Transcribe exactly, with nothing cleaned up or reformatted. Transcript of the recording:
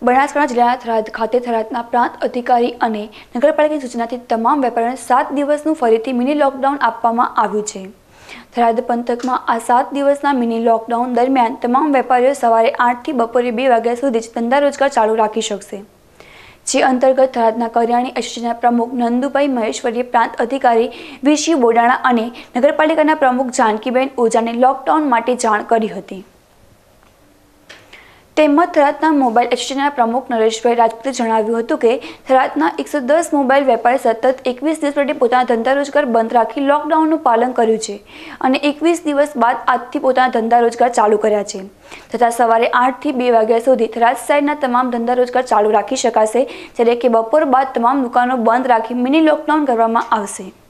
બનાસકાંઠા જિલ્લાના થરાદ ખાતે થરાદના પ્રાંત અધિકારી અને નગરપાલિકાની સૂચનાથી તમામ વેપારીઓને સાત દિવસનું ફરીથી મિની લોકડાઉન આપવામાં આવ્યું છે। થરાદ પંથકમાં આ સાત દિવસના મિની લોકડાઉન દરમિયાન તમામ વેપારીઓ સવારે આઠથી બપોરે બે વાગ્યા સુધી જ ધંધા રોજગાર ચાલુ રાખી શકશે। જે અંતર્ગત થરાદના કરિયાણી એસોસિએશનના પ્રમુખ નંદુભાઈ મહેશ્વરીએ પ્રાંત અધિકારી વીસી બોડાણા અને નગરપાલિકાના પ્રમુખ જાનકીબેન ઓઝાને લોકડાઉન માટે જાણ કરી હતી। તેમજ થરાદના મોબાઈલ એસોસિએશનના પ્રમુખ નરેશભાઈ રાજપૂતે જણાવ્યું હતું કે થરાદના એકસો દસ મોબાઈલ વેપારી સતત એકવીસ દિવસ માટે પોતાના ધંધા રોજગાર બંધ રાખી લોકડાઉનનું પાલન કર્યું છે અને એકવીસ દિવસ બાદ આજથી પોતાના ધંધા રોજગાર ચાલુ કર્યા છે તથા સવારે આઠથી બે વાગ્યા સુધી થરાદ શહેરના તમામ ધંધા રોજગાર ચાલુ રાખી શકાશે, જ્યારે કે બપોર બાદ તમામ દુકાનો બંધ રાખી મિની લોકડાઉન કરવામાં આવશે।